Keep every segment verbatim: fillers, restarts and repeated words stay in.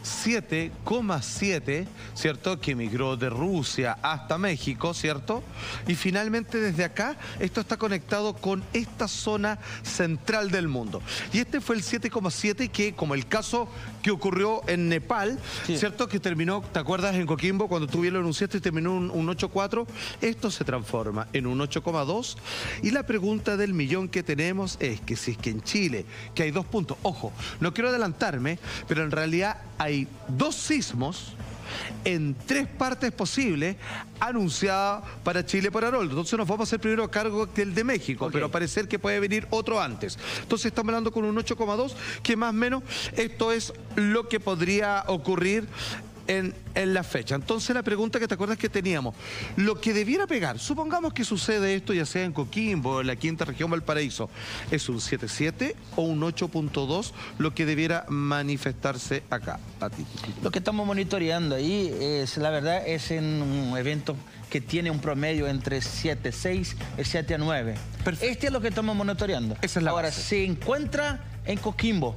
siete coma siete, ¿cierto? Que migró de Rusia hasta México, ¿cierto? Y finalmente desde acá, esto está conectado con esta zona central del mundo. Y este fue el siete coma siete que, como el caso que ocurrió en Nepal, sí. ¿cierto? Que terminó, ¿te acuerdas en Coquimbo cuando tú bien lo anunciaste y terminó un, un ocho coma cuatro? Esto se transforma en un ocho coma dos. Y la pregunta del millón que tenemos es que si es que en Chile, que hay dos puntos, ojo, no quiero adelantarme, pero en realidad hay dos sismos en tres partes posibles anunciada para Chile por Haroldo. Entonces nos vamos a hacer primero a cargo del de México, okay. pero parecer que puede venir otro antes. Entonces estamos hablando con un ocho coma dos, que más o menos esto es lo que podría ocurrir En, en la fecha. Entonces la pregunta que te acuerdas que teníamos, lo que debiera pegar, supongamos que sucede esto ya sea en Coquimbo, en la quinta región Valparaíso, ¿es un siete coma siete o un ocho punto dos lo que debiera manifestarse acá? A ti. Lo que estamos monitoreando ahí es, la verdad, es en un evento que tiene un promedio entre siete coma seis y siete coma nueve. Perfecto. Este es lo que estamos monitoreando. Esa es la Ahora, base. Se encuentra en Coquimbo,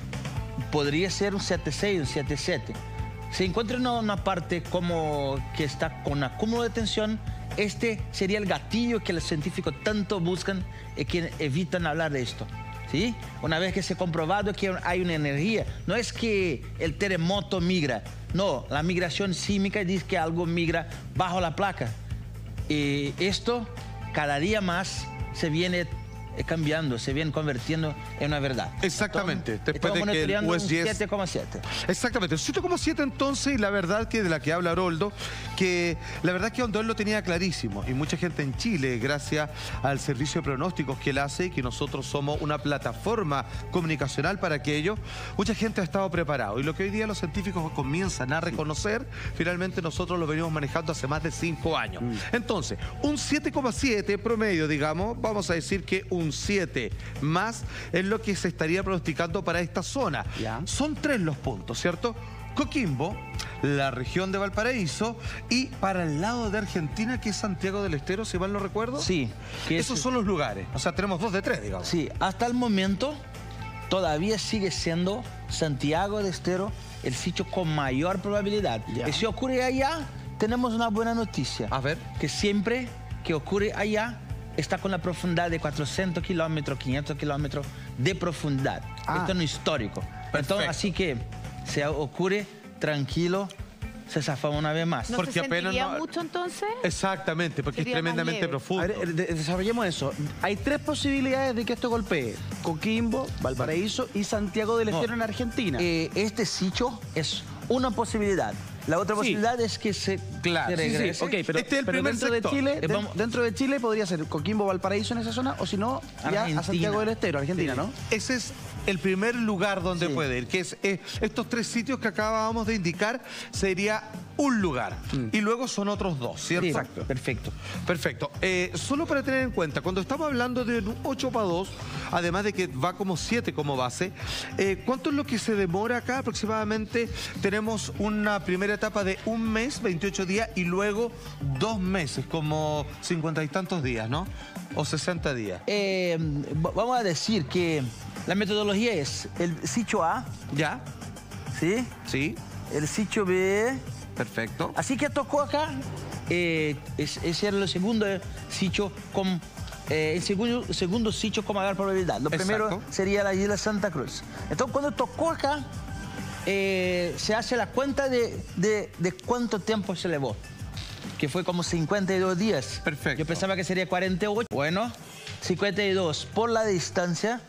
podría ser un siete coma seis, un siete coma siete. Se encuentra en una parte como que está con acúmulo de tensión, este sería el gatillo que los científicos tanto buscan y que evitan hablar de esto, ¿sí? Una vez que se ha comprobado que hay una energía, no es que el terremoto migra, no, la migración sísmica dice que algo migra bajo la placa. Y esto cada día más se viene cambiando, se viene convirtiendo en una verdad. Exactamente. Entonces, después de que el U S G S... siete coma siete. Exactamente. siete coma siete entonces, y la verdad que de la que habla Haroldo, que la verdad que Ondol lo tenía clarísimo, y mucha gente en Chile, gracias al servicio de pronósticos que él hace, y que nosotros somos una plataforma comunicacional para aquello, mucha gente ha estado preparado. Y lo que hoy día los científicos comienzan a reconocer, finalmente nosotros lo venimos manejando hace más de cinco años. Mm. Entonces, un siete coma siete promedio, digamos, vamos a decir que un un siete más es lo que se estaría pronosticando para esta zona. Ya. Son tres los puntos, ¿cierto? Coquimbo, la región de Valparaíso y para el lado de Argentina, que es Santiago del Estero, si mal no recuerdo. Sí. Esos es... son los lugares. O sea, tenemos dos de tres, digamos. Sí, hasta el momento todavía sigue siendo Santiago del Estero el sitio con mayor probabilidad. Ya. Y si ocurre allá, tenemos una buena noticia. A ver. Que siempre que ocurre allá, está con la profundidad de cuatrocientos kilómetros, quinientos kilómetros de profundidad. Ah. Esto es no histórico. Entonces, así que se ocurre tranquilo, se zafamos una vez más. ¿No porque se apenas sentiría no... mucho entonces? Exactamente, porque Sería es tremendamente profundo. A ver, desarrollemos eso. Hay tres posibilidades de que esto golpee: Coquimbo, Valparaíso y Santiago del Estero, no. en Argentina. Eh, este sitio es una posibilidad. La otra sí. posibilidad es que se, claro. se regrese. Sí, sí. Okay, pero, este es el pero primer dentro sector. de Chile, eh, vamos, dentro de Chile podría ser Coquimbo, Valparaíso en esa zona, o si no, ya a Santiago del Estero, Argentina, sí. ¿no? Ese es el primer lugar donde sí. puede ir, que es eh, estos tres sitios que acabábamos de indicar, sería un lugar. Mm. Y luego son otros dos, ¿cierto? Sí, exacto. Perfecto. Perfecto. Eh, solo para tener en cuenta, cuando estamos hablando de un ocho para dos, además de que va como siete como base, eh, ¿cuánto es lo que se demora acá? Aproximadamente tenemos una primera etapa de un mes, veintiocho días, y luego dos meses, como cincuenta y tantos días, ¿no? O sesenta días. Eh, vamos a decir que la metodología es el sitio A. ¿Ya? ¿Sí? Sí. El sitio B. Perfecto. Así que tocó acá, eh, es, ese era el segundo sitio con eh, el segundo, segundo sitio con mayor probabilidad. Lo Exacto. primero sería la isla Santa Cruz. Entonces, cuando tocó acá, eh, se hace la cuenta de, de, de cuánto tiempo se elevó, que fue como cincuenta y dos días. Perfecto. Yo pensaba que sería cuarenta y ocho. Bueno, cincuenta y dos por la distancia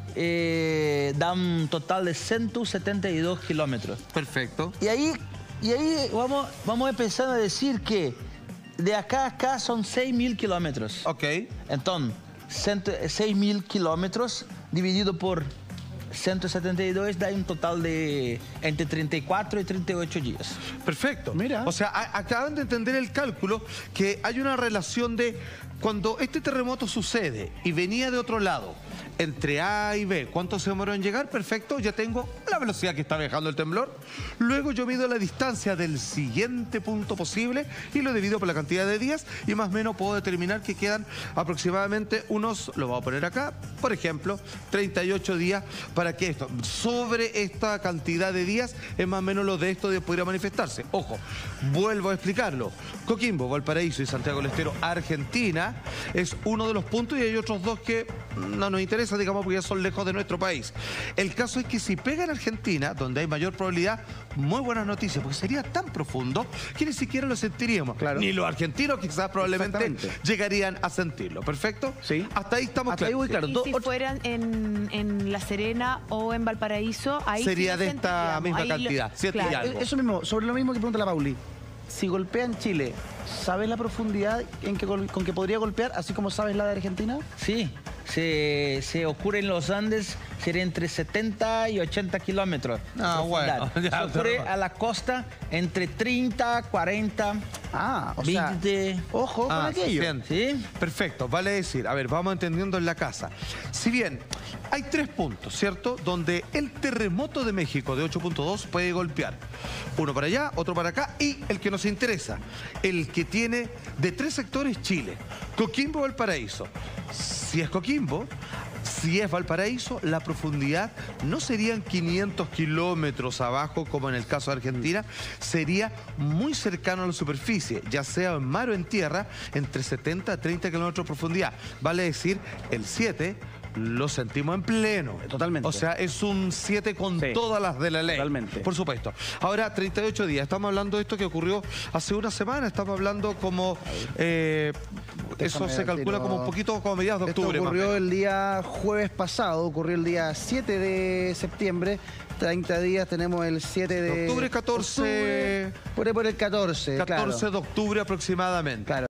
eh, da un total de ciento setenta y dos kilómetros. Perfecto. Y ahí... Y ahí vamos, vamos a empezar a decir que de acá a acá son seis mil kilómetros. Ok. Entonces, seis mil kilómetros dividido por ciento setenta y dos da un total de entre treinta y cuatro y treinta y ocho días. Perfecto. Mira. O sea, a, acaban de entender el cálculo que hay una relación de cuando este terremoto sucede y venía de otro lado, entre A y B, ¿cuánto se demoró en llegar? Perfecto, ya tengo la velocidad que está viajando el temblor. Luego yo mido la distancia del siguiente punto posible y lo divido por la cantidad de días y más o menos puedo determinar que quedan aproximadamente unos, lo voy a poner acá, por ejemplo, treinta y ocho días para que esto, sobre esta cantidad de días, es más o menos lo de esto de podría manifestarse. Ojo, vuelvo a explicarlo. Coquimbo, Valparaíso y Santiago del Estero, Argentina, es uno de los puntos y hay otros dos que no nos interesan, digamos, porque ya son lejos de nuestro país. El caso es que si pega en Argentina, donde hay mayor probabilidad, muy buenas noticias, porque sería tan profundo que ni siquiera lo sentiríamos. Claro. Ni los argentinos quizás probablemente llegarían a sentirlo. ¿Perfecto? Sí. Hasta ahí estamos Hasta ahí muy claro. Y si fueran en, en La Serena o en Valparaíso, ahí sería sí de esta misma ahí cantidad. Lo, siete claro. y algo. Eso mismo, sobre lo mismo que pregunta la Pauli. Si golpea en Chile, ¿sabes la profundidad en que, con que podría golpear, así como sabes la de Argentina? Sí, se, se ocurre en los Andes, sería entre setenta y ochenta kilómetros. Ah, bueno. Se ocurre a la costa entre treinta, cuarenta, ah, o veinte. Sea, ojo ah, con aquello. ¿Sí? Perfecto, vale decir, a ver, vamos entendiendo en la casa. Si bien hay tres puntos, ¿cierto? Donde el terremoto de México de ocho punto dos puede golpear. Uno para allá, otro para acá y el que nos interesa, el que tiene de tres sectores Chile, Coquimbo, Valparaíso. Si es Coquimbo, si es Valparaíso, la profundidad no serían quinientos kilómetros abajo como en el caso de Argentina, sería muy cercano a la superficie, ya sea en mar o en tierra, entre setenta a treinta kilómetros de profundidad. Vale decir, el siete lo sentimos en pleno. Totalmente. O sea, es un siete con sí, todas las de la ley. Totalmente. Por supuesto. Ahora, treinta y ocho días. Estamos hablando de esto que ocurrió hace una semana. Estamos hablando como... Eh, eso se calcula como un poquito como mediados de octubre. Esto ocurrió el día jueves pasado, ocurrió el día siete de septiembre. treinta días, tenemos el siete de... Octubre, catorce... Octubre, por ahí por el catorce, catorce claro. de octubre aproximadamente. Claro.